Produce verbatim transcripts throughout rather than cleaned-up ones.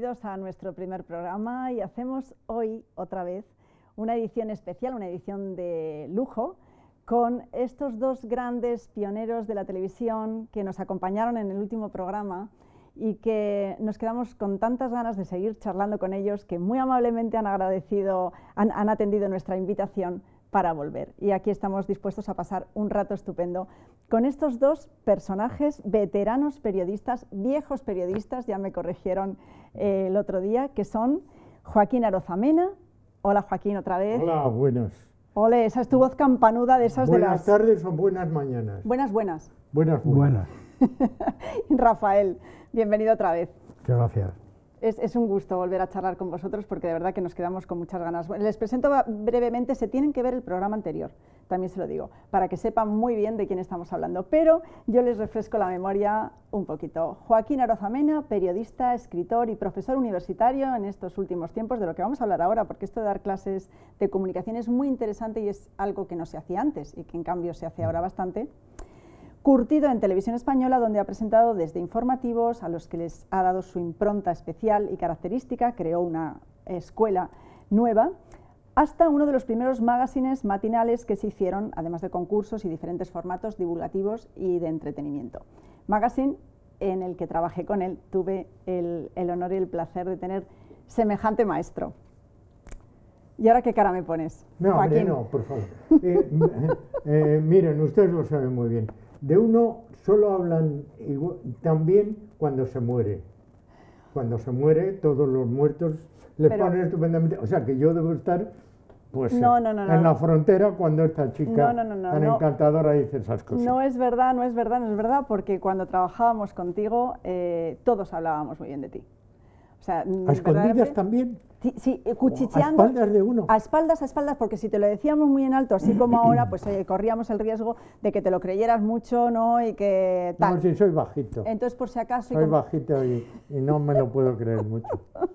bienvenidos a nuestro primer programa y hacemos hoy otra vez una edición especial, una edición de lujo con estos dos grandes pioneros de la televisión que nos acompañaron en el último programa y que nos quedamos con tantas ganas de seguir charlando con ellos que muy amablemente han agradecido, han, han atendido nuestra invitación para volver. Y aquí estamos dispuestos a pasar un rato estupendo con estos dos personajes, veteranos periodistas, viejos periodistas, ya me corrigieron eh, el otro día, que son Joaquín Arozamena. Hola Joaquín, otra vez. Hola, buenas. Ole, esa es tu voz campanuda de esas buenas de las... Buenas tardes o buenas mañanas. Buenas, buenas. Buenas, buenas. Rafael, bienvenido otra vez. Muchas gracias. Es, es un gusto volver a charlar con vosotros porque de verdad que nos quedamos con muchas ganas. Les presento brevemente, se tienen que ver el programa anterior, también se lo digo, para que sepan muy bien de quién estamos hablando, pero yo les refresco la memoria un poquito. Joaquín Arozamena, periodista, escritor y profesor universitario en estos últimos tiempos, de lo que vamos a hablar ahora, porque esto de dar clases de comunicación es muy interesante y es algo que no se hacía antes y que en cambio se hace ahora bastante. Curtido en Televisión Española, donde ha presentado desde informativos a los que les ha dado su impronta especial y característica, creó una escuela nueva, hasta uno de los primeros magazines matinales que se hicieron, además de concursos y diferentes formatos divulgativos y de entretenimiento. Magazine en el que trabajé con él, tuve el, el honor y el placer de tener semejante maestro. ¿Y ahora qué cara me pones, No, Joaquín? hombre, no, por favor. Eh, eh, miren, ustedes lo saben muy bien. De uno solo hablan igual, también cuando se muere. Cuando se muere, todos los muertos le Pero, ponen estupendamente. O sea que yo debo estar pues, no, no, no, en no. la frontera cuando esta chica no, no, no, no, tan no. encantadora dice esas cosas. No es verdad, no es verdad, no es verdad, porque cuando trabajábamos contigo eh, todos hablábamos muy bien de ti. O sea, ¿A escondidas también? Sí, sí, cuchicheando. ¿A espaldas de uno? A espaldas, a espaldas, porque si te lo decíamos muy en alto, así como ahora, pues eh, corríamos el riesgo de que te lo creyeras mucho, ¿no? Y que tal. No, sí, soy bajito. Entonces, por si acaso... Soy como... bajito y, y no me lo puedo creer mucho.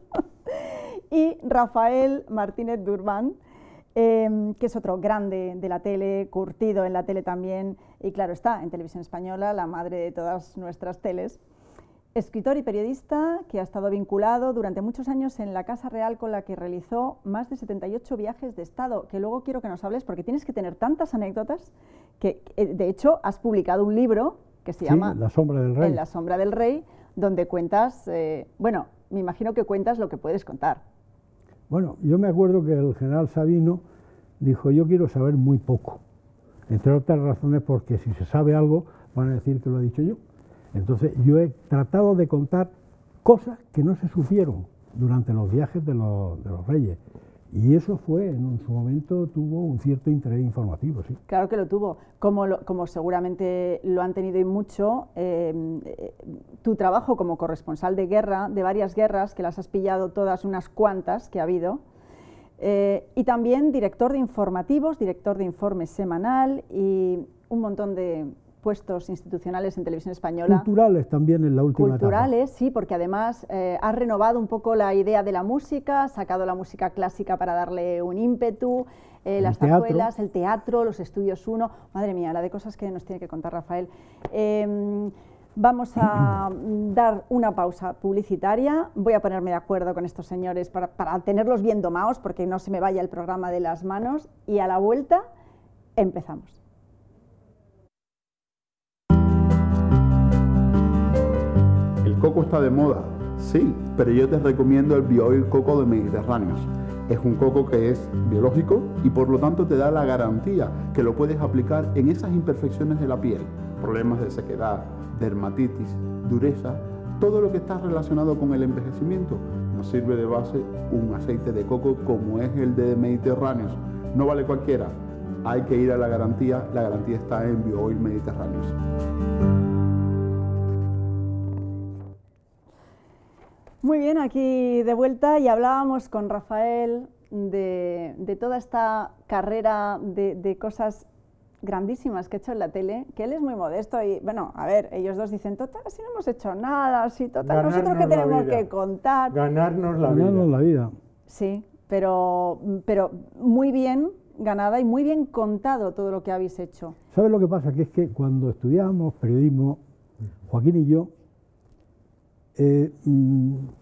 Y Rafael Martínez Durban, eh, que es otro grande de la tele, curtido en la tele también, y claro está, en Televisión Española, la madre de todas nuestras teles. Escritor y periodista que ha estado vinculado durante muchos años en la Casa Real, con la que realizó más de setenta y ocho viajes de Estado, que luego quiero que nos hables porque tienes que tener tantas anécdotas que, de hecho, has publicado un libro que se sí, llama La sombra del rey. En la sombra del rey, donde cuentas, eh, bueno, me imagino que cuentas lo que puedes contar. Bueno, yo me acuerdo que el general Sabino dijo, yo quiero saber muy poco, entre otras razones porque si se sabe algo van a decir que lo he dicho yo. Entonces yo he tratado de contar cosas que no se supieron durante los viajes de los, de los reyes. Y eso fue, en su momento tuvo un cierto interés informativo, sí. Claro que lo tuvo, como, lo, como seguramente lo han tenido y mucho, eh, tu trabajo como corresponsal de guerra, de varias guerras, que las has pillado todas, unas cuantas que ha habido, eh, y también director de informativos, director de informes semanal y un montón de puestos institucionales en Televisión Española. Culturales también en la última Culturales, etapa. sí, porque además eh, has renovado un poco la idea de la música, has sacado la música clásica para darle un ímpetu, eh, las zarzuelas, el teatro, los estudios uno, madre mía, la de cosas que nos tiene que contar Rafael. Eh, vamos a dar una pausa publicitaria, voy a ponerme de acuerdo con estos señores para, para tenerlos bien domados, porque no se me vaya el programa de las manos, y a la vuelta empezamos. El coco está de moda, sí, pero yo te recomiendo el BioOil Coco de Mediterráneos. Es un coco que es biológico y por lo tanto te da la garantía que lo puedes aplicar en esas imperfecciones de la piel, problemas de sequedad, dermatitis, dureza, todo lo que está relacionado con el envejecimiento. Nos sirve de base un aceite de coco como es el de Mediterráneos. No vale cualquiera, hay que ir a la garantía, la garantía está en BioOil Mediterráneos. Muy bien, aquí de vuelta y hablábamos con Rafael de, de toda esta carrera de, de cosas grandísimas que ha hecho en la tele, que él es muy modesto y, bueno, a ver, ellos dos dicen, total, si no hemos hecho nada, si total, Ganarnos nosotros qué tenemos vida. que contar. Ganarnos la Ganarnos vida. la vida. Sí, pero, pero muy bien ganada y muy bien contado todo lo que habéis hecho. ¿Sabes lo que pasa? Que es que cuando estudiábamos periodismo, Joaquín y yo, eh, mmm,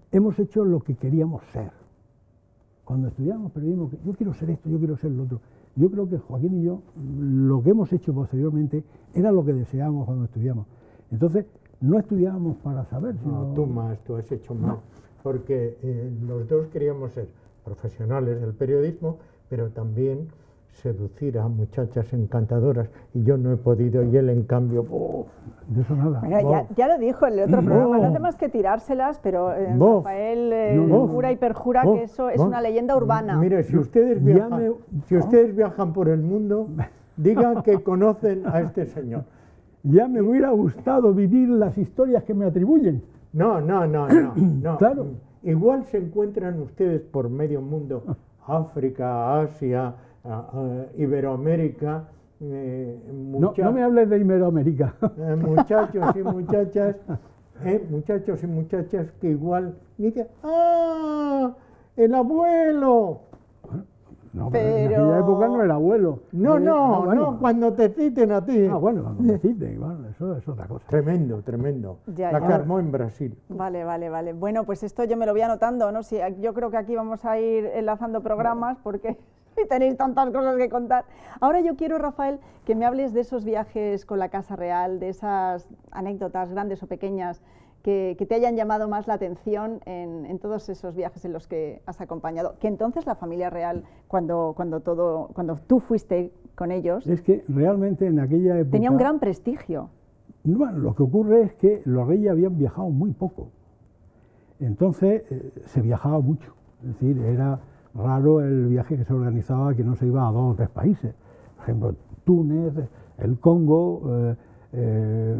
hemos hecho lo que queríamos ser. Cuando estudiamos periodismo, yo quiero ser esto, yo quiero ser lo otro. Yo creo que Joaquín y yo, lo que hemos hecho posteriormente, era lo que deseábamos cuando estudiamos. Entonces, no estudiábamos para saber, sino... No, tú más, tú has hecho más, porque eh, los dos queríamos ser profesionales del periodismo, pero también seducir a muchachas encantadoras, y yo no he podido, y él en cambio... Oh, de eso nada. Bueno, Oh. ya, ya lo dijo en el otro programa, Oh. no hace más que tirárselas, pero eh, Bof. Rafael eh, No, no. jura y perjura Bof. que eso es Bof. una leyenda urbana. Mire, si ustedes Ya viajan, me- si ustedes viajan por el mundo, digan que conocen a este señor. Ya me hubiera gustado vivir las historias que me atribuyen. No, no, no, no, no. Claro. Igual se encuentran ustedes por medio mundo, África, Asia, a- a Iberoamérica, eh, No, mucha- no me hables de Iberoamérica. eh, muchachos y muchachas, eh, muchachos y muchachas que igual dicen, ¡ah! ¡El abuelo! No, pero en Pero- aquella época no era abuelo. No, Eh, no, bueno. no, cuando te citen a ti. Ah, bueno, cuando me citen, bueno, eso es otra cosa. Tremendo, tremendo. Ya, La ya. que armó en Brasil. Vale, vale, vale. Bueno, pues esto yo me lo voy anotando, ¿no? Sí, yo creo que aquí vamos a ir enlazando programas porque tenéis tantas cosas que contar. Ahora yo quiero, Rafael, que me hables de esos viajes con la Casa Real, de esas anécdotas grandes o pequeñas que, que te hayan llamado más la atención en, en todos esos viajes en los que has acompañado. Que entonces la familia real, cuando, cuando, todo, cuando tú fuiste con ellos, Es que realmente en aquella época... tenía un gran prestigio. Bueno, lo que ocurre es que los reyes habían viajado muy poco. Entonces eh, se viajaba mucho. Es decir, era raro el viaje que se organizaba que no se iba a dos o tres países. Por ejemplo, Túnez, el Congo, eh, eh,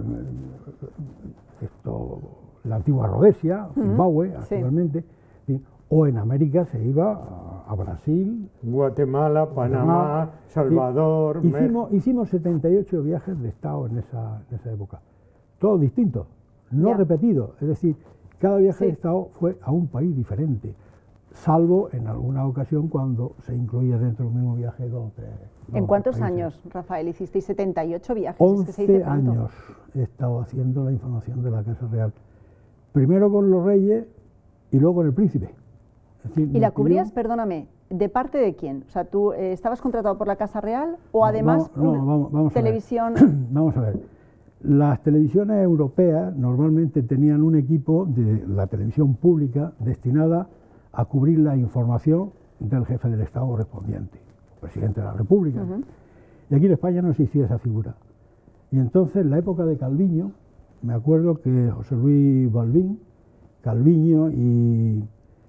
esto, la antigua Rhodesia, Zimbabue, sí. actualmente. ¿Sí? O en América se iba a, a Brasil. Guatemala, Panamá, Sí. Salvador, Hicimos, México. hicimos setenta y ocho viajes de Estado en esa, en esa época. Todos distintos, no Ya. repetidos. Es decir, cada viaje Sí. de Estado fue a un país diferente, salvo en alguna ocasión cuando se incluía dentro del mismo viaje dos o tres. dos ¿En o cuántos tres países. años, Rafael, hicisteis setenta y ocho viajes? Es que se dice once pronto. años he estado haciendo la información de la Casa Real. Primero con los reyes y luego con el príncipe. Es decir, ¿Y me la pidió- cubrías, perdóname, de parte de quién? O sea, ¿tú eh, estabas contratado por la Casa Real o No, además vamos- no, una vamos- vamos a ver. televisión? Vamos a ver. Las televisiones europeas normalmente tenían un equipo de la televisión pública destinada a cubrir la información del jefe del Estado correspondiente, presidente de la República. Ujú. Y aquí en España no existía esa figura. Y entonces, en la época de Calviño, me acuerdo que José Luis Balbín, Calviño y,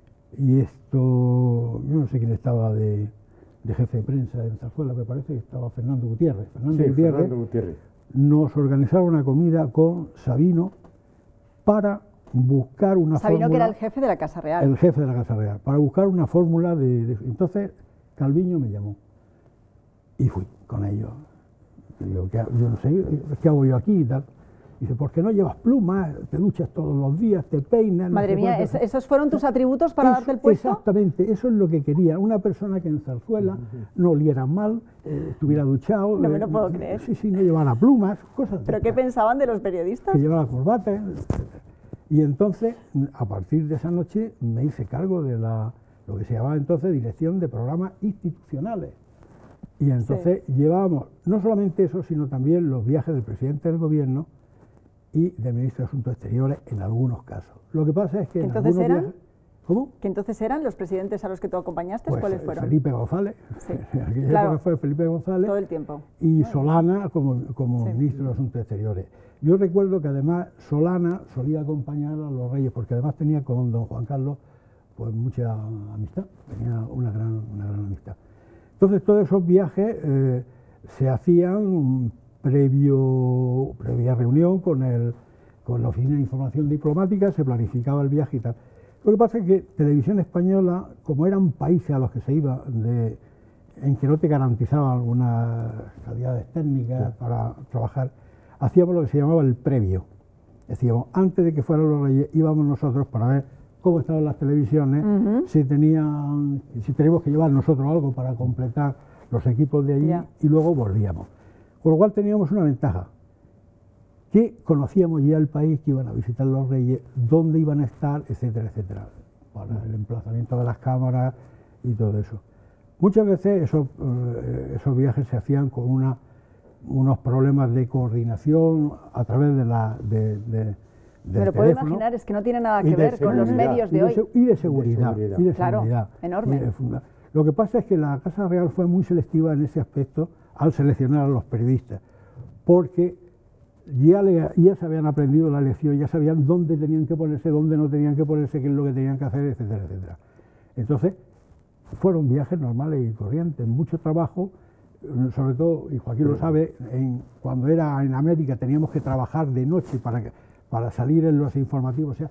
y esto, yo no sé quién estaba de, de jefe de prensa en Zarzuela, me parece que estaba Fernando Gutiérrez. Fernando Sí, Gutiérrez Fernando Gutiérrez. nos organizaron una comida con Sabino para buscar una Sabino, fórmula... que era el jefe de la Casa Real. el jefe de la Casa Real, para buscar una fórmula de, de- Entonces, Calviño me llamó y fui con ellos. Y yo, ¿qué, yo no sé, ¿qué hago yo aquí y tal? Dice, ¿por qué no llevas plumas? Te duchas todos los días, te peinas... no Madre sé mía, cuánto". ¿es- ¿esos fueron tus atributos para Eso- darte el puesto? Exactamente, eso es lo que quería. Una persona que en Zarzuela no oliera mal, eh, estuviera duchado... No me eh, lo puedo creer. Sí, sí, no llevara plumas, cosas de ¿Pero qué estas. pensaban de los periodistas? Que llevaba corbata, etcétera. Y entonces, a partir de esa noche, me hice cargo de la, lo que se llamaba entonces Dirección de Programas Institucionales. Y entonces llevábamos no solamente eso, sino también los viajes del presidente del gobierno y del ministro de Asuntos Exteriores en algunos casos. Lo que pasa es que en ¿Entonces algunos eran? viajes... ¿Cómo? ¿Que entonces eran los presidentes a los que tú acompañaste? Pues, ¿Cuáles eh, fueron? Felipe González, Sí, en aquella claro. época fue Felipe González, Todo el tiempo. y Solana como, como Sí. ministro de Asuntos Exteriores. Yo recuerdo que además Solana solía acompañar a los reyes, porque además tenía con don Juan Carlos pues mucha amistad, tenía una gran, una gran amistad. Entonces todos esos viajes eh, se hacían previo, previa reunión con, el, con la Oficina de Información Diplomática, se planificaba el viaje y tal. Lo que pasa es que Televisión Española, como eran países a los que se iba, de, en que no te garantizaban algunas calidades técnicas para trabajar, hacíamos lo que se llamaba el previo. Decíamos, antes de que fueran los reyes, íbamos nosotros para ver cómo estaban las televisiones, Ujú. si tenían, si teníamos que llevar nosotros algo para completar los equipos de allí, Ya. y luego volvíamos. Con lo cual teníamos una ventaja, que conocíamos ya el país, que iban a visitar los reyes, dónde iban a estar, etcétera, etcétera, para el emplazamiento de las cámaras y todo eso. Muchas veces esos, eh, esos viajes se hacían con una, unos problemas de coordinación a través de la... De, de, Me lo puedo imaginar, es que no tiene nada que ver con los medios de, y de hoy. Y de seguridad. De seguridad. Y de claro, seguridad. enorme. Y de funda- Lo que pasa es que la Casa Real fue muy selectiva en ese aspecto al seleccionar a los periodistas, porque ya, le, ya se habían aprendido la lección, ya sabían dónde tenían que ponerse, dónde no tenían que ponerse, qué es lo que tenían que hacer, etcétera, etcétera. Entonces, fueron viajes normales y corrientes, mucho trabajo, sobre todo, y Joaquín lo sabe, en, cuando era en América teníamos que trabajar de noche para, que, para salir en los informativos. O sea,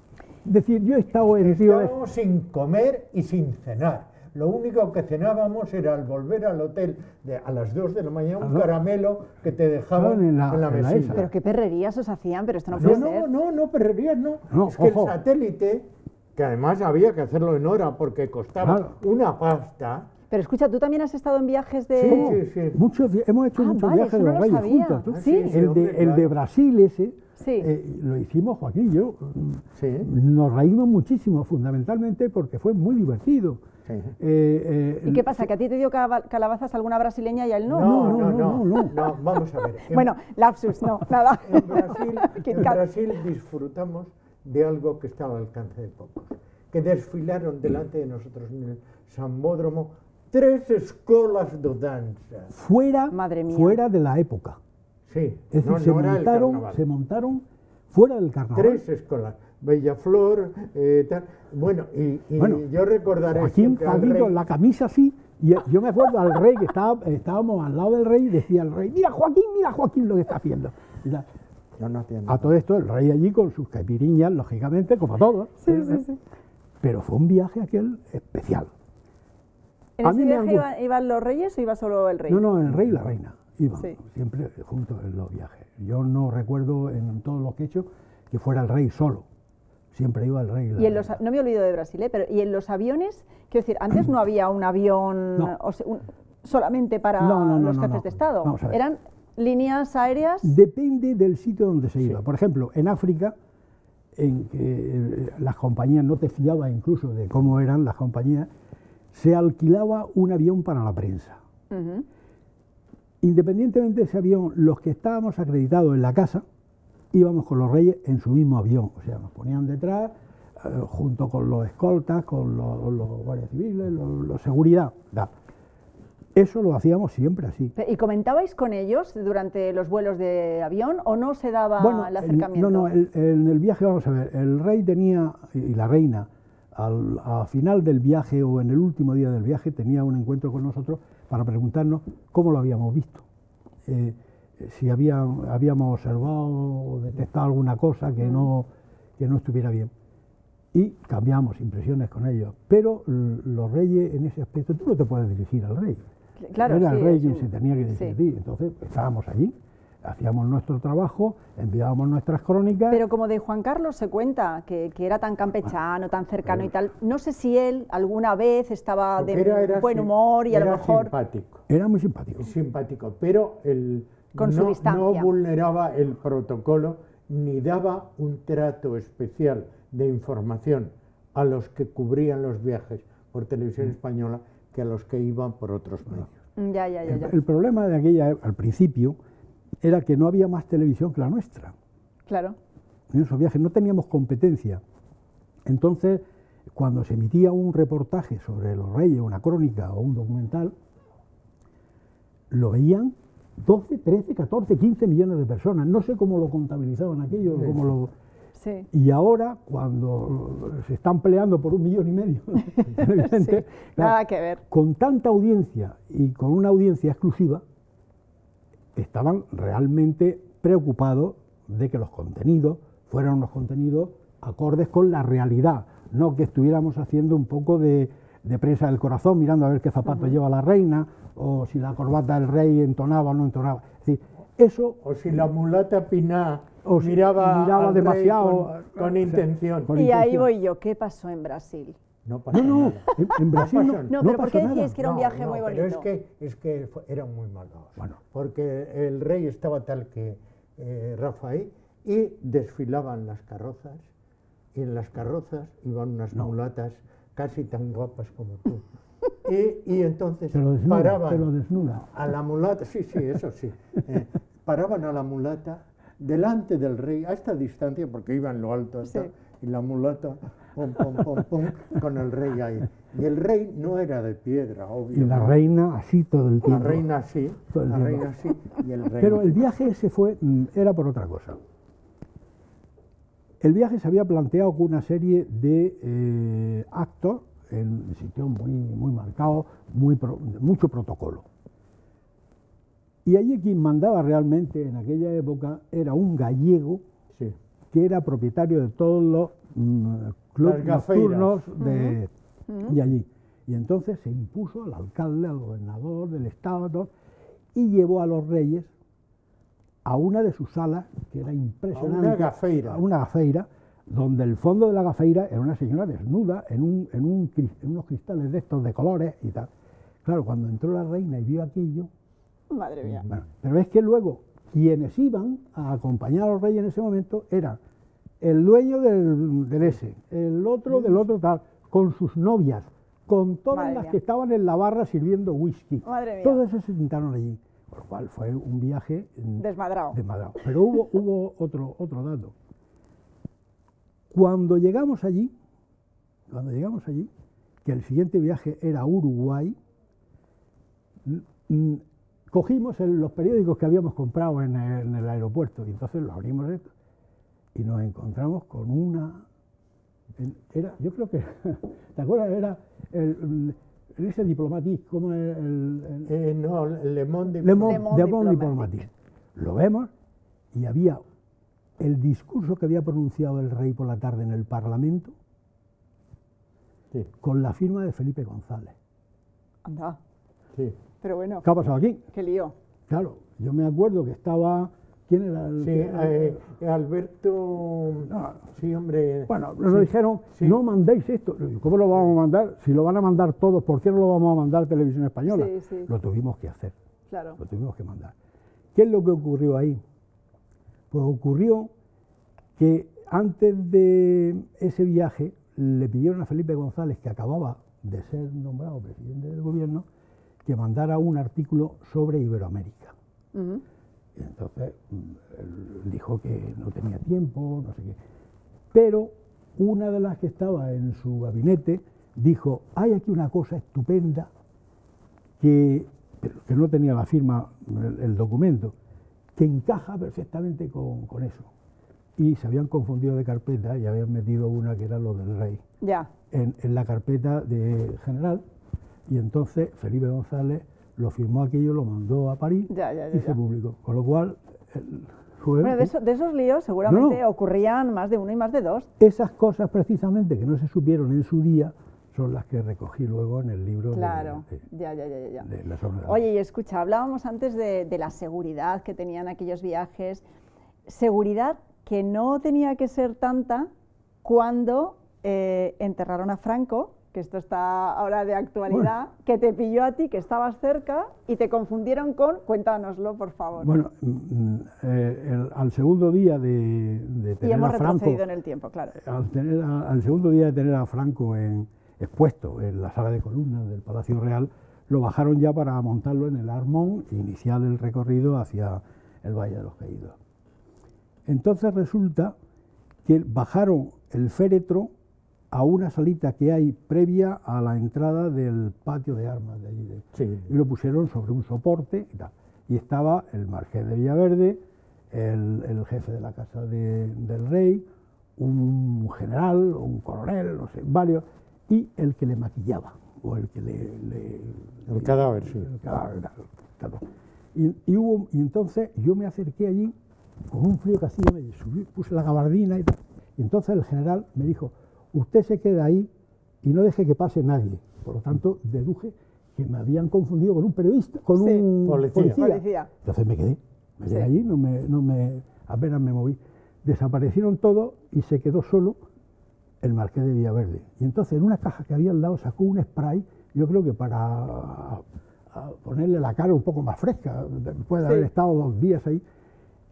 es decir, yo he estado en... Estábamos sin comer y sin cenar. Lo único que cenábamos era al volver al hotel de, a las dos de la mañana un no. caramelo que te dejaban en en la- la, en la mesilla. esa. Pero qué perrerías os hacían, pero esto no No, puede no, ser. no, no, perrerías no. No, es que ojo. el satélite, que además había que hacerlo en hora porque costaba Claro. una pasta. Pero escucha, tú también has estado en viajes de... Sí, sí, sí. Muchos, vi- hemos hecho Ah, muchos vale, viajes eso de no los lo reyes sabía. juntos. ¿tú? Ah, sí, el, sí, de, hombre, el de claro. Brasil ese, Sí. eh, lo hicimos Joaquín y yo. Sí. Nos reímos muchísimo, fundamentalmente porque fue muy divertido. Sí. Eh, eh, ¿Y qué pasa? ¿Que a ti te dio caba- calabazas alguna brasileña y a él no? No, no, no, no, no, no. no, vamos a ver. En- Bueno, lapsus, no, nada. En Brasil, Kit en Kat. Brasil disfrutamos de algo que estaba al alcance de pocos, que desfilaron delante de nosotros en el Sambódromo tres escuelas de danza. fuera, Madre mía. fuera de la época. Sí, Es decir, no, se, no era el montaron, carnaval. se montaron fuera del carnaval. Tres escuelas, Bellaflor, eh, tal. Bueno, y, y Bueno, yo recordaré Joaquín siempre al Pablito, rey. la camisa así, y yo me acuerdo al rey que estaba, estábamos al lado del rey y decía el rey, mira Joaquín, mira Joaquín lo que está haciendo. Y tal. Yo no hacía A nada. todo esto el rey allí con sus caipiriñas, lógicamente, como todos. Sí, ¿eh? sí, sí. Pero fue un viaje aquel especial. ¿En A ese mí me viaje han iba- iban los reyes o iba solo el rey? No, no, el rey y la reina iban Sí. siempre juntos en los viajes. Yo no recuerdo en todos los que he hecho que fuera el rey solo. Siempre iba el rey y la Y en los, reina. no me olvido de Brasil, ¿eh? Pero ¿y en los aviones? Quiero decir, antes no había un avión No. o se- un- solamente para No, no, no, los no, jefes no. de Estado. Vamos a ver. Eran líneas aéreas. Depende del sitio donde se iba. Por ejemplo, en África, en que eh, las compañías, no te fiabas incluso de cómo eran las compañías, se alquilaba un avión para la prensa. Ujú. Independientemente de ese avión, los que estábamos acreditados en la casa, íbamos con los reyes en su mismo avión. O sea, nos ponían detrás, eh, junto con los escoltas, con los, los guardias civiles, los, los seguridad. Da. Eso lo hacíamos siempre así. Pe- ¿Y comentabais con ellos durante los vuelos de avión o no se daba el el- acercamiento? no, no, el- en el viaje, vamos a ver, el rey tenía, y la reina, al a final del viaje o en el último día del viaje, tenía un encuentro con nosotros para preguntarnos cómo lo habíamos visto. Eh, si habían, habíamos observado o detectado alguna cosa que, no, que no estuviera bien. Y cambiamos impresiones con ellos. Pero l- los reyes, en ese aspecto, tú no te puedes dirigir al rey. Claro, Era sí, el rey es quien un- se tenía que dirigir sí. a ti. Entonces estábamos allí, hacíamos nuestro trabajo, enviábamos nuestras crónicas. Pero como de Juan Carlos se cuenta que, que era tan campechano, tan cercano y tal, no sé si él alguna vez estaba de Porque era- era buen sim- humor y a lo era mejor... simpático. Era muy simpático. Simpático, pero el, Con su no, distancia. no vulneraba el protocolo ni daba un trato especial de información a los que cubrían los viajes por televisión española que a los que iban por otros medios. Mm, Ya, ya, ya, El, ya. el problema de aquella, al principio, era que no había más televisión que la nuestra. Claro. En esos viajes no teníamos competencia. Entonces, cuando se emitía un reportaje sobre los reyes, una crónica o un documental, lo veían doce, trece, catorce, quince millones de personas. No sé cómo lo contabilizaban aquello, Sí. cómo lo... Sí. Y ahora, cuando se están peleando por un millón y medio, televidentes, Sí, claro, nada que ver. con tanta audiencia y con una audiencia exclusiva, estaban realmente preocupados de que los contenidos fueran unos contenidos acordes con la realidad, no que estuviéramos haciendo un poco de, de prensa del corazón, mirando a ver qué zapato lleva la reina, o si la corbata del rey entonaba o no entonaba. Es decir, eso... O si la mulata Piná O si miraba, miraba al rey demasiado, con, con o sea, intención. con- Y ahí intención. voy yo, ¿qué pasó en Brasil? No pasa No, no, nada. en, en Brasil no, pasó No, no pero ¿por pasó qué nada. decíais que era un No, viaje no, muy pero es bonito? que, es que fue- eran muy malvados. Bueno. Porque el rey estaba tal que, eh, Rafael, y desfilaban las carrozas, y en las carrozas iban unas No. mulatas casi tan guapas como tú. Y, y entonces Te lo desnuda, paraban te lo desnuda. a la mulata, sí, sí, eso sí, eh, paraban a la mulata delante del rey, a esta distancia, porque iba en lo alto, hasta, Sí. y la mulata, pum, pum, pum, pum, con el rey ahí. Y el rey no era de piedra, obvio. Y la ¿no? reina así todo el La tiempo. reina así, Todo el la tiempo. reina así, y el rey. Pero el viaje ese fue, mm, era por otra cosa. El viaje se había planteado con una serie de eh, actos en sitios muy, muy marcados, muy pro- mucho protocolo. Y allí quien mandaba realmente en aquella época era un gallego Sí. que era propietario de todos los mm, clubes Las gafeiras. nocturnos de, Ujú. de allí. Y entonces se impuso al alcalde, al gobernador del estado, todo, y llevó a los reyes a una de sus salas, que era impresionante. A una gafeira. A una gafeira, donde el fondo de la gafeira era una señora desnuda en, un, en, un, cris- en unos cristales de estos de colores y tal. Claro, cuando entró la reina y vio aquello, Madre mía. bueno, pero es que luego quienes iban a acompañar a los reyes en ese momento eran el dueño del, del ese, el otro del otro tal, con sus novias, con todas Madre las mía. que estaban en la barra sirviendo whisky. Madre mía. Todos esos se sentaron allí, por lo cual fue un viaje mm, Desmadrado. desmadrado. Pero hubo, hubo otro, otro dato. Cuando llegamos allí, cuando llegamos allí, que el siguiente viaje era a Uruguay, mm, mm, cogimos el- los periódicos que habíamos comprado en el, en el aeropuerto y entonces los abrimos esto, y nos encontramos con una... en- Era, yo creo que, ¿te acuerdas? Era el, el- ese diplomatique, como el, el- el- Eh, no, Le Monde. Le Monde, Le Monde Le Monde Diplomatique. Diplomatique. Lo vemos y había el discurso que había pronunciado el rey por la tarde en el Parlamento Sí, con la firma de Felipe González. Anda. sí. Pero bueno, ¿Qué ha pasado aquí? qué lío. Claro, yo me acuerdo que estaba... ¿Quién era el...? Sí, que era? eh, Alberto. No. Sí, hombre. Bueno, nos sí, dijeron, sí. no mandéis esto. ¿Cómo lo vamos a mandar? Si lo van a mandar todos, ¿por qué no lo vamos a mandar Televisión Española? Sí, sí. Lo tuvimos que hacer, Claro. lo tuvimos que mandar. ¿Qué es lo que ocurrió ahí? Pues ocurrió que antes de ese viaje le pidieron a Felipe González, que acababa de ser nombrado presidente del gobierno, que mandara un artículo sobre Iberoamérica. Ujú. Y entonces mm, él dijo que no tenía tiempo, no sé qué. Pero una de las que estaba en su gabinete dijo, hay aquí una cosa estupenda que, pero que no tenía la firma, el, el documento, que encaja perfectamente con, con eso. Y se habían confundido de carpeta y habían metido una que era lo del rey Ya. en, en la carpeta de general, y entonces Felipe González lo firmó aquello, lo mandó a París Ya, ya, ya, y se ya. publicó. Con lo cual, el- fue- Bueno, de, eso- de esos líos seguramente No, no. ocurrían más de uno y más de dos. esas cosas precisamente que no se supieron en su día son las que recogí luego en el libro de- Claro. de, Ya, ya, ya, ya, ya. de la soledad. Oye, y escucha, hablábamos antes de, de la seguridad que tenían aquellos viajes. Seguridad que no tenía que ser tanta cuando eh, enterraron a Franco, que esto está ahora de actualidad, que te pilló a ti, que estabas cerca, y te confundieron con, cuéntanoslo, por favor. Bueno, mm, mm, eh, el- al segundo día de, de y tener hemos a Franco, retrocedido en el tiempo, claro. al, tener a- al segundo día de tener a Franco en- expuesto en la sala de columnas del Palacio Real, lo bajaron ya para montarlo en el Armón e iniciar el recorrido hacia el Valle de los Caídos. Entonces resulta que bajaron el féretro a una salita que hay previa a la entrada del patio de armas de allí. de- Sí. y lo pusieron sobre un soporte y tal. Y estaba el marqués de Villaverde, el, el jefe de la casa de- del rey, un general, un coronel, no sé, varios, y el que le maquillaba, o el que le... le- El cadáver, sí. el cadáver, tal, tal. Y, y hubo, y entonces yo me acerqué allí, con un frío que hacía, me subí, puse la gabardina y tal. Y entonces el general me dijo, usted se queda ahí y no deje que pase nadie. Por lo tanto, deduje que me habían confundido con un periodista, con Sí. un Policía. Policía. Entonces me quedé, me quedé Sí. allí, no me, no me, apenas me moví. Desaparecieron todos y se quedó solo el marqués de Villaverde. Y entonces en una caja que había al lado sacó un spray, yo creo que para a- a ponerle la cara un poco más fresca, después de Sí. haber estado dos días ahí,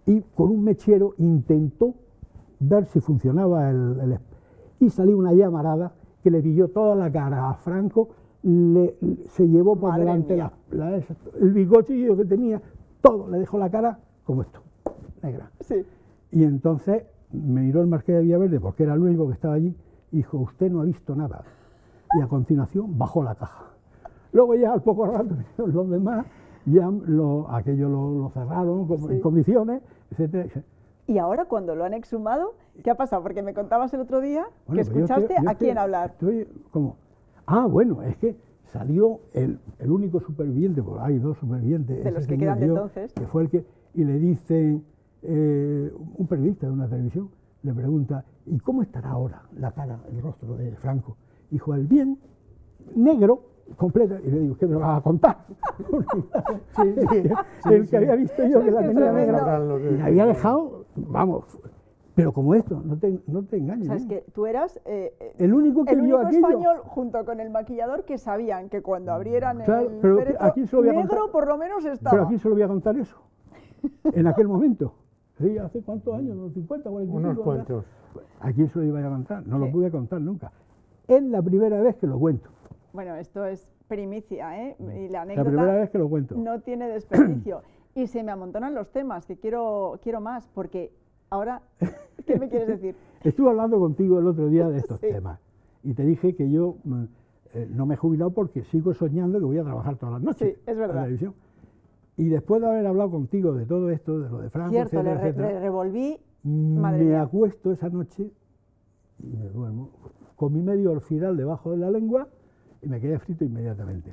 y con un mechero intentó ver si funcionaba el, el y salió una llamarada que le pilló toda la cara a Franco, le, se llevó por Madre delante mía. la, la, el bigotillo que tenía, todo, le dejó la cara como esto, negra. Sí. Y entonces me miró el marqués de Villaverde, porque era el único que estaba allí, y dijo, usted no ha visto nada. Y a continuación bajó la caja. Luego ya al poco rato los demás, ya lo, aquello lo, lo cerraron con, Sí. en condiciones, etcétera. Y ahora cuando lo han exhumado, ¿qué ha pasado? Porque me contabas el otro día Bueno, que pues yo escuchaste estoy- yo a estoy- quién hablar. Estoy como, ah, bueno, es que salió el, el único superviviente, porque hay dos supervivientes. De ese los que señor quedan de y yo, entonces. que fue el que, y le dicen, eh, un periodista de una televisión, le pregunta, ¿y cómo estará ahora la cara, el rostro de Franco? Dijo, el bien, negro, completo, y le digo, ¿qué me vas a contar? Sí, sí, sí, el sí. que había visto yo que la Es que tenía tremendo. negra, y la había dejado, vamos, pero como esto, no te, no te O engañes. sea, es ¿eh? que tú eras eh, eh, El único que el vio único aquello. español junto con el maquillador que sabían que cuando abrieran Claro, el pero féretro, aquí se lo voy a negro contar. por lo menos estaba. Pero aquí se lo voy a contar eso. En aquel momento. Sí, ¿hace cuántos años? ¿Unos cincuenta, cuarenta y cinco? Unos cuantos. ¿A quién se lo iba a contar? No Sí. lo pude contar nunca. Es la primera vez que lo cuento. Bueno, esto es primicia, ¿eh? Y la La anécdota primera vez que lo cuento. no tiene desperdicio. Y se me amontonan los temas, que quiero, quiero más, porque ahora, ¿qué me quieres decir? Estuve hablando contigo el otro día de estos Sí. temas. Y te dije que yo mm, eh, no me he jubilado porque sigo soñando que voy a trabajar todas las noches. Sí, es en la verdad. televisión. Y después de haber hablado contigo de todo esto, de lo de Franco, Cierto, le, etcétera, re- etcétera, le revolví, madre me mía. acuesto esa noche y me duermo con mi medio orfidal debajo de la lengua y me quedé frito inmediatamente.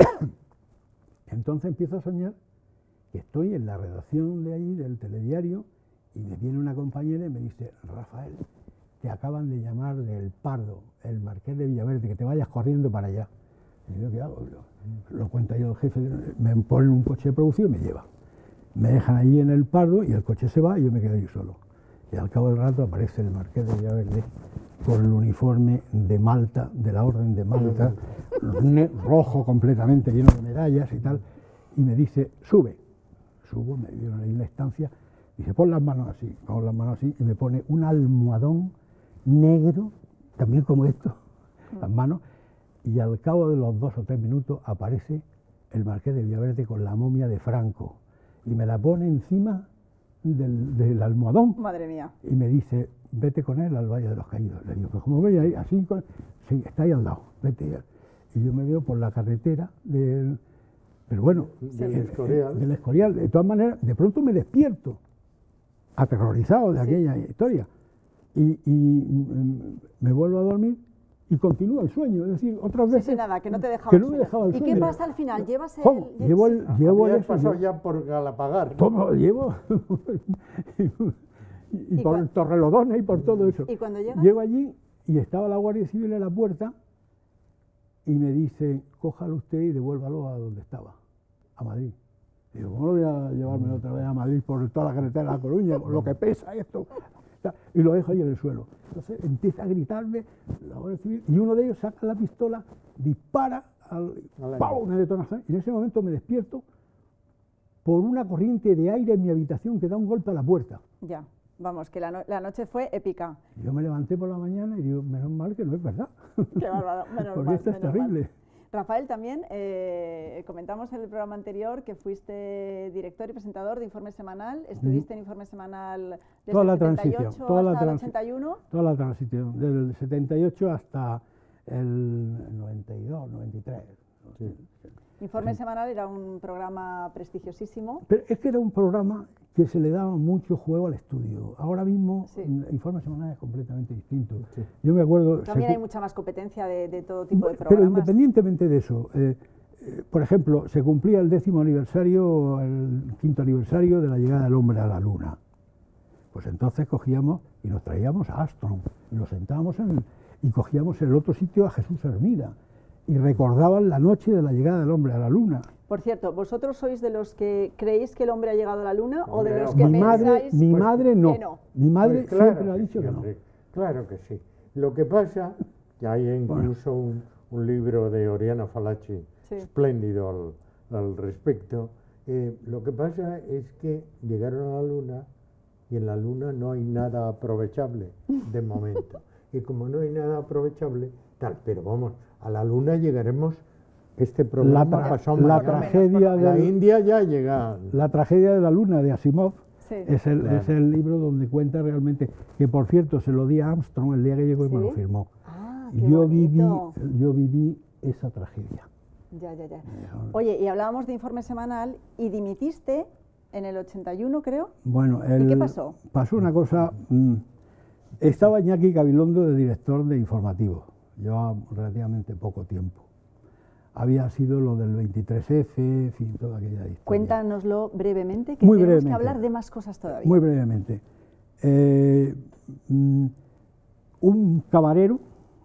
Entonces empiezo a soñar que estoy en la redacción de allí, del telediario, y me viene una compañera y me dice, Rafael, te acaban de llamar del Pardo, el marqués de Villaverde, que te vayas corriendo para allá. Y yo, ¿qué hago? Yo, lo cuenta yo el jefe, me ponen un coche de producción y me lleva. Me dejan allí en el Pardo y el coche se va y yo me quedo yo solo. Y al cabo del rato aparece el marqués de Villaverde con el uniforme de Malta, de la Orden de Malta, ne- rojo completamente, lleno de medallas y tal, y me dice, sube. Subo, me dieron ahí una estancia, dice, pon las manos así, pongo las manos así, y me pone un almohadón negro, también como esto, las manos, y al cabo de los dos o tres minutos aparece el marqués de Villaverde con la momia de Franco, y me la pone encima del, del almohadón, Madre mía. y me dice, vete con él al Valle de los Caídos. Le digo, pues como voy ahí, así, con... sí, está ahí al lado, vete ya. Y yo me veo por la carretera del, pero bueno, Del el- Escorial. del Escorial. De todas maneras, de pronto me despierto, aterrorizado de Sí. aquella historia, y, y, mm, me vuelvo a dormir y continúa el sueño, es decir, otras Sí, veces sí, nada, que no te dejaba que el no me sueño. dejaba el ¿Y sueño. qué pasa al final? ¿Llevas el...? ¿Cómo? lle- Llevo el, llevo Habías eso, pasado yo- ya por Galapagar, ¿no? todo, llevo y, y ¿Y por cua- el Torrelodones y por todo eso. ¿Y cuando llegas? Llego allí y estaba la Guardia Civil en la puerta y me dice, cójalo usted y devuélvalo a donde estaba, a Madrid. Digo, ¿cómo lo voy a llevarme otra vez a Madrid por toda la carretera de La Coruña, con lo que pesa esto? Y lo dejo ahí en el suelo. Entonces empieza a gritarme la Guardia Civil y uno de ellos saca la pistola, dispara, al, Al aire. ¡pau! Una detonación, y en ese momento me despierto por una corriente de aire en mi habitación que da un golpe a la puerta. Ya, vamos, que la, no- la noche fue épica. Yo me levanté por la mañana y digo, menos mal que no es verdad, Qué bárbaro, menos porque mal, esto es menos mal. terrible. Rafael, también eh, comentamos en el programa anterior que fuiste director y presentador de Informe Semanal, estuviste en Informe Semanal desde Toda la el setenta y transición, ocho toda la hasta el transi- ochenta y uno. Toda la transición, del setenta y ocho hasta el noventa y dos, noventa y tres. Informe Semanal era un programa prestigiosísimo. Pero es que era un programa que se le daba mucho juego al estudio. Ahora mismo, Sí. mm, Informe Semanal es completamente distinto. Sí. Yo me acuerdo... También se hay cu- mucha más competencia de, de todo tipo de Pero programas. independientemente de eso, eh, eh, por ejemplo, se cumplía el décimo aniversario, el quinto aniversario de la llegada del hombre a la luna. Pues entonces cogíamos y nos traíamos a Armstrong, y lo sentábamos en el- y cogíamos en el otro sitio a Jesús Hermida, y recordaban la noche de la llegada del hombre a la luna. Por cierto, ¿vosotros sois de los que creéis que el hombre ha llegado a la luna o de Hombre, los que Mi madre, pensáis mi pues, madre no. que no? Mi madre Pues claro siempre lo ha que dicho sí, que no. hombre, claro que sí. Lo que pasa, que hay incluso un, un libro de Oriana Falachi Sí. espléndido al, al respecto, eh, lo que pasa es que llegaron a la Luna y en la Luna no hay nada aprovechable de momento. Y como no hay nada aprovechable, tal, pero vamos, a la Luna llegaremos, este programa La, tra pasado la mañana. tragedia La del- India ya llega. La tragedia de la Luna de Asimov Sí. es, el, Claro. es el libro donde cuenta realmente, que por cierto se lo di a Armstrong el día que llegó y me ¿Sí? lo firmó. Ah, Y qué yo viví, bonito. yo viví esa tragedia. Ya, ya, ya. Oye, y hablábamos de informe semanal y dimitiste en el ochenta y uno, creo. Bueno, ¿Y el- qué pasó? Pasó una cosa. mm, estaba Iñaki Gabilondo de director de informativo. Llevaba relativamente poco tiempo. Había sido lo del veintitrés efe, en fin, toda aquella historia. Cuéntanoslo brevemente, que Muy tenemos brevemente. que hablar de más cosas todavía. Muy brevemente. Eh, mm, un camarero,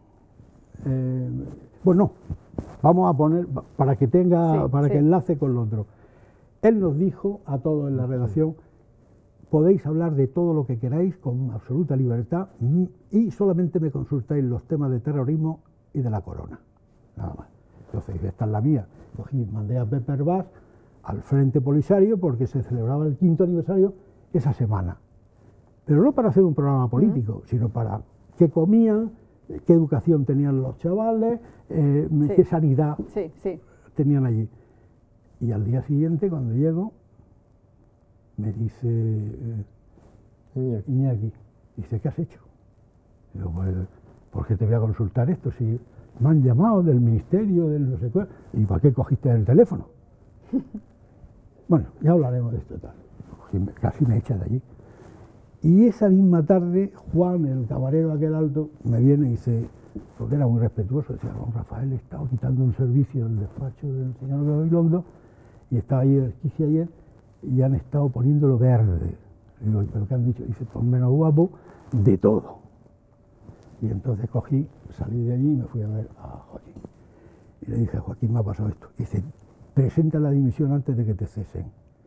eh, bueno, no, vamos a poner, para que tenga, Sí, para sí. que enlace con lo otro. Él nos dijo a todos en la redacción, podéis hablar de todo lo que queráis con absoluta libertad mm, y solamente me consultáis los temas de terrorismo y de la corona, nada más. Entonces, esta es la mía. Cogí, mandé a Pepper Bass al Frente Polisario porque se celebraba el quinto aniversario esa semana. Pero no para hacer un programa político, sino para qué comían, qué educación tenían los chavales, eh, Sí. qué sanidad Sí, sí. tenían allí. Y al día siguiente, cuando llego, me dice eh, Iñaki. Iñaki, dice, ¿qué has hecho? Digo, pues, ¿por qué te voy a consultar esto? Si me han llamado del ministerio, del no sé qué. ¿Y para qué cogiste el teléfono? Bueno, ya hablaremos de esto tal. Cogí, me- Casi me echa de allí. Y esa misma tarde, Juan, el camarero aquel alto, me viene y dice, porque era muy respetuoso, decía, don Rafael, he estado quitando un servicio del despacho del señor Gabilondo y estaba ahí el quince ayer y han estado poniéndolo verde. Digo, ¿pero qué han dicho? Dice, pues menos guapo de todo. Y entonces cogí, salí de allí y me fui a ver a Joaquín. Y le dije, Joaquín, me ha pasado esto. Dice, presenta la dimisión antes de que te cesen.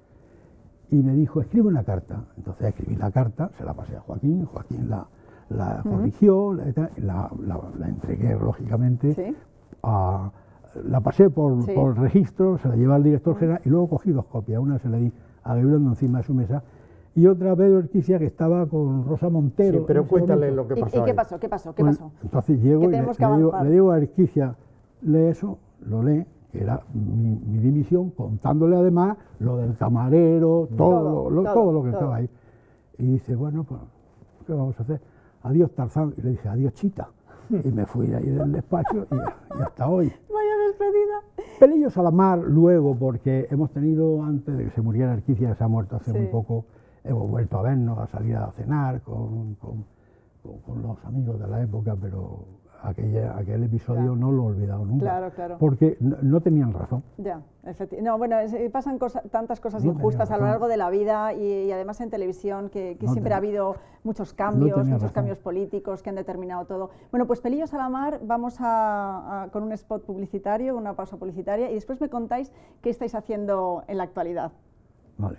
Y me dijo, escribe una carta. Entonces escribí la carta, se la pasé a Joaquín, Joaquín la, la corrigió, la, la, la- la entregué, lógicamente, Sí. a- la pasé por, Sí. por registro, se la llevé al director general y luego cogí dos copias. Una se la di a Gabilondo encima de su mesa y otra a Pedro Erquicia, que estaba con Rosa Montero. Sí, pero en ese cuéntale momento. lo que ¿Y, pasó. y qué ahí. pasó? ¿Qué pasó? ¿Qué Pues, pasó? entonces llego Que y le, tenemos que le digo, avanzar. le digo a Erquicia, lee eso, lo lee, que era mi, mi dimisión, contándole además lo del camarero, todo, Todo, lo, lo- todo, todo lo que todo. estaba ahí. Y dice, bueno, pues, ¿qué vamos a hacer? Adiós Tarzán. Y le dije, adiós Chita. Y me fui de ahí del despacho y, y hasta hoy. Vaya despedida. Pelillos a la mar luego, porque hemos tenido, antes de que se muriera Erquicia, que se ha muerto hace Sí. muy poco, hemos vuelto a vernos, a salir a cenar con, con- con- con los amigos de la época, pero aquella, aquel episodio Claro. no lo he olvidado nunca. Claro, claro. Porque no, no tenían razón. Ya, efectivamente. No, bueno, es- eh, pasan cosa- tantas cosas No injustas tenía a lo razón. largo de la vida y, y además en televisión que, que No siempre ha tenía- habido muchos cambios, tenía muchos razón. cambios políticos que han determinado todo. Bueno, pues Pelillos a la mar, vamos a, a- con un spot publicitario, una pausa publicitaria y después me contáis qué estáis haciendo en la actualidad. Vale.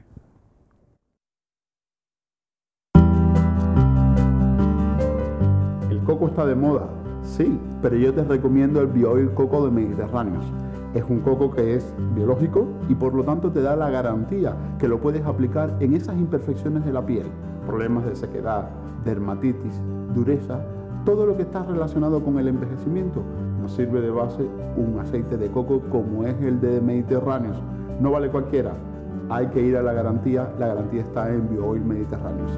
El coco está de moda, sí, pero yo te recomiendo el BioOil Coco de Mediterráneos. Es un coco que es biológico y por lo tanto te da la garantía que lo puedes aplicar en esas imperfecciones de la piel, problemas de sequedad, dermatitis, dureza, todo lo que está relacionado con el envejecimiento. Nos sirve de base un aceite de coco como es el de Mediterráneos. No vale cualquiera, hay que ir a la garantía, la garantía está en BioOil Mediterráneos.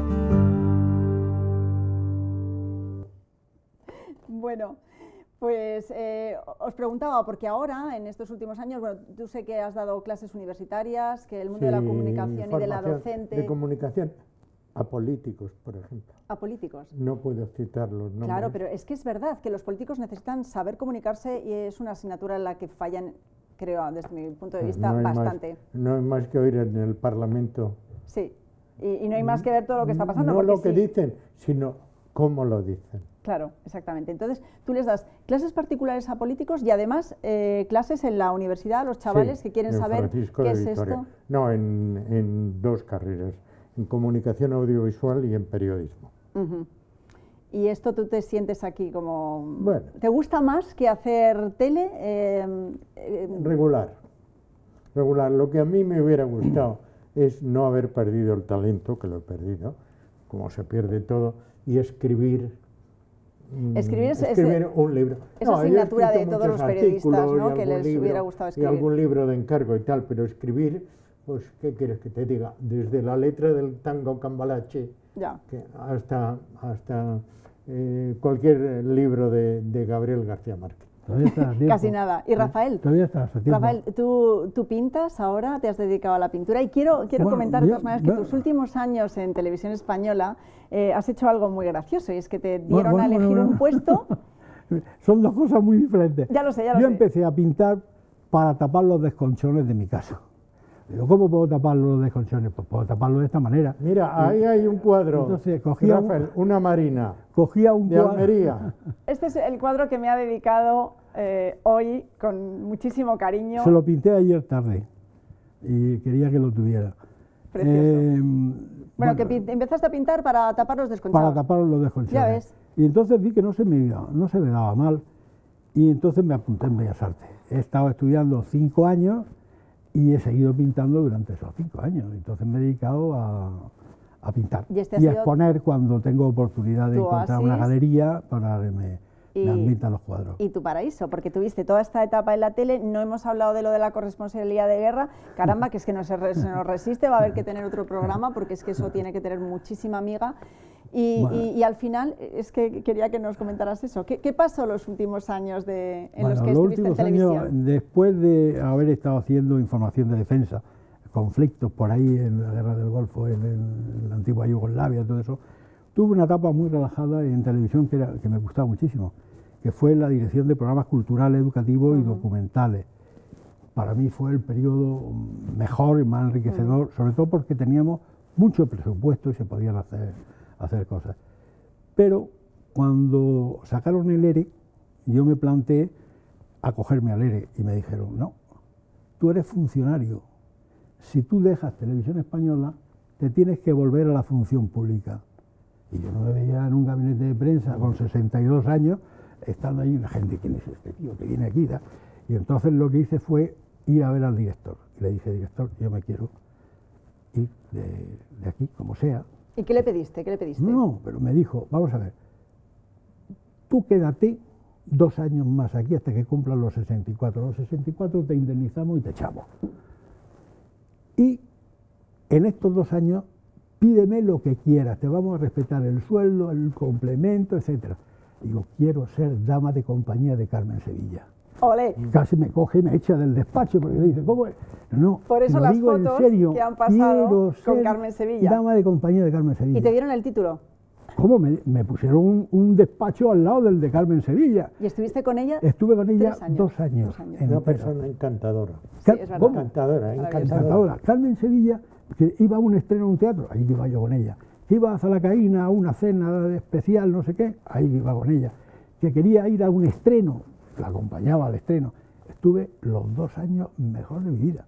Bueno, pues eh, os preguntaba, porque ahora, en estos últimos años, bueno, tú sé que has dado clases universitarias, que el mundo de la Sí, comunicación y de la formación docente... De comunicación a políticos, por ejemplo. a políticos. No puedo citar los nombres. Claro, pero es que es verdad que los políticos necesitan saber comunicarse y es una asignatura en la que fallan, creo, desde mi punto de Pues vista, no hay más- bastante. no hay más que oír en el Parlamento. Sí, y, y no hay más que ver todo lo que está pasando. No porque lo que sí, dicen, sino cómo lo dicen. Claro, exactamente. Entonces, tú les das clases particulares a políticos y además eh, clases en la universidad a los chavales Sí, que quieren en saber Francisco qué de es Vitoria. esto. No, en, en dos carreras, en comunicación audiovisual y en periodismo. Ujú. Y esto tú te sientes aquí como... Bueno. ¿Te gusta más que hacer tele? Eh, eh, Regular, regular. Lo que a mí me hubiera gustado es no haber perdido el talento, que lo he perdido, como se pierde todo, y escribir, escribir, es, escribir es, un libro. Esa no, asignatura de todos los periodistas, ¿no? Que les libro, hubiera gustado escribir. Y algún libro de encargo y tal, pero escribir, pues, ¿qué quieres que te diga? Desde la letra del tango Cambalache ya. Que hasta, hasta eh, cualquier libro de, de Gabriel García Márquez. Casi nada. ¿Y Rafael? Todavía estás a tiempo. Rafael, ¿tú, ¿tú pintas ahora? ¿Te has dedicado a la pintura? Y quiero, quiero bueno, comentar de yo, todas maneras que bueno, tus últimos años en Televisión Española eh, has hecho algo muy gracioso, y es que te dieron bueno, a elegir bueno, bueno. un puesto. Son dos cosas muy diferentes. Ya lo sé, ya lo yo sé. empecé a pintar para tapar los desconchones de mi casa. Digo, ¿cómo puedo tapar los desconchones? Pues puedo taparlo de esta manera. Mira, ahí hay un cuadro. Entonces, cogía Rafael, un, una marina cogía un de cuadro. Almería. Este es el cuadro que me ha dedicado eh, hoy con muchísimo cariño. Se lo pinté ayer tarde y quería que lo tuviera. Precioso. Eh, bueno, bueno, que pin- empezaste a pintar para tapar los desconchados. para tapar los desconchones. Ya ves. Y entonces vi que no se me, no se me daba mal y entonces me apunté en Bellas Artes. He estado estudiando cinco años y he seguido pintando durante esos cinco años. Entonces me he dedicado a, a pintar y, este y a sido exponer cuando tengo oportunidad de encontrar una galería para que me, y, me admitan los cuadros. Y tu paraíso, porque tuviste toda esta etapa en la tele. No hemos hablado de lo de la corresponsabilidad de guerra. Caramba, que es que no se, re, se nos resiste, va a haber que tener otro programa, porque es que eso tiene que tener muchísima miga. Y, bueno. y, y al final, es que quería que nos comentaras eso. ¿Qué, qué pasó los últimos años de, en bueno, los que los estuviste en televisión? Años, después de haber estado haciendo información de defensa, conflictos por ahí en la guerra del Golfo, en, en la antigua Yugoslavia, todo eso, tuve una etapa muy relajada en televisión que, era, que me gustaba muchísimo, que fue la dirección de programas culturales, educativos uh-huh. y documentales. Para mí fue el periodo mejor y más enriquecedor, uh-huh. sobre todo porque teníamos mucho presupuesto y se podían hacer hacer cosas. Pero cuando sacaron el ERE, yo me planteé acogerme al ERE y me dijeron, no, tú eres funcionario, si tú dejas Televisión Española, te tienes que volver a la función pública. Y yo no me veía en un gabinete de prensa con sesenta y dos años, estando ahí una gente, ¿quién es este tío que viene aquí? Y entonces lo que hice fue ir a ver al director. Y le dije, director, yo me quiero ir de, de aquí, como sea. ¿Y qué le pediste? ¿Qué le pediste? No, pero me dijo, vamos a ver, tú quédate dos años más aquí hasta que cumplan los sesenta y cuatro. Los sesenta y cuatro te indemnizamos y te echamos. Y en estos dos años pídeme lo que quieras, te vamos a respetar el sueldo, el complemento, etcétera. Digo, quiero ser dama de compañía de Carmen Sevilla. ¡Olé! Casi me coge y me echa del despacho porque dice, ¿cómo es? No, por eso lo las digo fotos en serio, que han pasado ser con Carmen Sevilla. Dama de compañía de Carmen Sevilla. ¿Y te dieron el título? ¿Cómo? Me, me pusieron un, un despacho al lado del de Carmen Sevilla. ¿Y estuviste con ella? Estuve con ella años, dos años. Dos años. Una persona encantadora. Sí, es verdad. ¿Cómo? Encantadora, encantadora. Encantadora. Carmen Sevilla, que iba a un estreno en un teatro, ahí iba yo con ella. Que iba a Zalacaína a una cena especial, no sé qué, ahí iba con ella. Que quería ir a un estreno, la acompañaba al estreno. Estuve los dos años mejor de mi vida.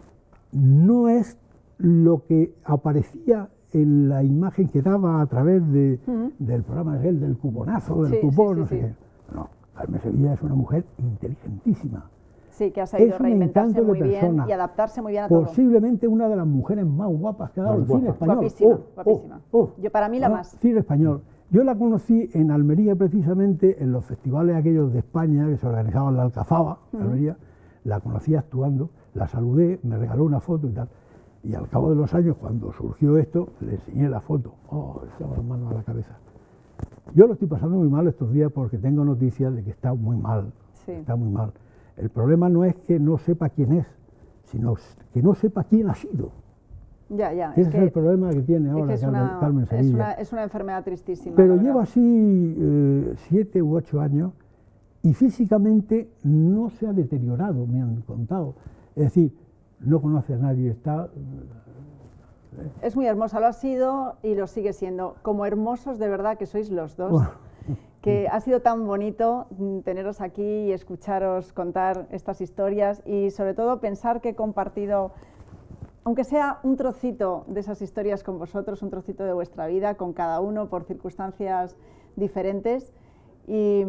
No es lo que aparecía en la imagen que daba a través de, uh-huh. del programa aquel, del cuponazo, del sí, cupón, sí, no sí, sé sí. qué. No, Carmen Sevilla es una mujer inteligentísima. Sí, que ha sabido es un reinventarse muy bien persona, y adaptarse muy bien a todo. Posiblemente una de las mujeres más guapas que ha dado el cine español. Guapísima, oh, guapísima. Oh, oh. Yo, para mí la ah, más. Cine español. Yo la conocí en Almería precisamente, en los festivales aquellos de España que se organizaban en la Alcazaba, uh-huh. Almería. La conocí actuando, la saludé, me regaló una foto y tal. Y al cabo de los años, cuando surgió esto, le enseñé la foto. Oh, estaba las manos a la cabeza. Yo lo estoy pasando muy mal estos días porque tengo noticias de que está muy mal. Sí. Está muy mal. El problema no es que no sepa quién es, sino que no sepa quién ha sido. Ya, ya. Ese es, es que, el problema que tiene ahora que es Carmen, una, Carmen Sevilla. Es una, es una enfermedad tristísima. Pero lleva así eh, siete u ocho años y físicamente no se ha deteriorado, me han contado. Es decir, no conoce a nadie, está... Es muy hermosa, lo ha sido y lo sigue siendo. Como hermosos de verdad que sois los dos, wow. que ha sido tan bonito teneros aquí y escucharos contar estas historias y sobre todo pensar que he compartido, aunque sea un trocito de esas historias con vosotros, un trocito de vuestra vida, con cada uno por circunstancias diferentes. Y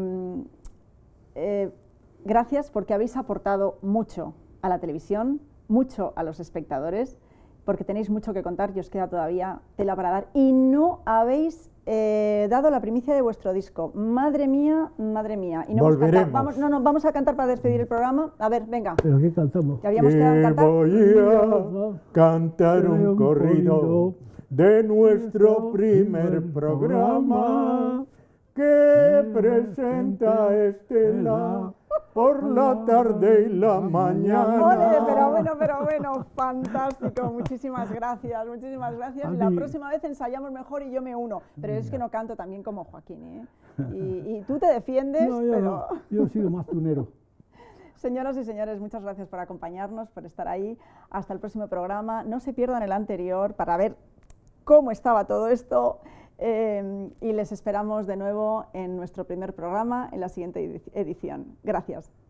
eh, gracias porque habéis aportado mucho a la televisión, mucho a los espectadores porque tenéis mucho que contar y os queda todavía tela para dar. Y no habéis eh, dado la primicia de vuestro disco. Madre mía, madre mía. Y no Volveremos. Vamos, no, no, vamos a cantar para despedir el programa. A ver, venga. ¿Pero qué cantamos? Ya habíamos quedado en Y cantar. voy a cantar un corrido de nuestro primer programa que presenta Estela por la tarde y la mañana. Ole, pero bueno, pero bueno, fantástico, muchísimas gracias, muchísimas gracias. La Adi. próxima vez ensayamos mejor y yo me uno, pero es que no canto tan bien como Joaquín, ¿eh? Y, y tú te defiendes, No, yo pero... no, yo he sido más tunero. Señoras y señores, muchas gracias por acompañarnos, por estar ahí. Hasta el próximo programa. No se pierdan el anterior para ver cómo estaba todo esto. Eh, y les esperamos de nuevo en nuestro primer programa, en la siguiente edición. Gracias.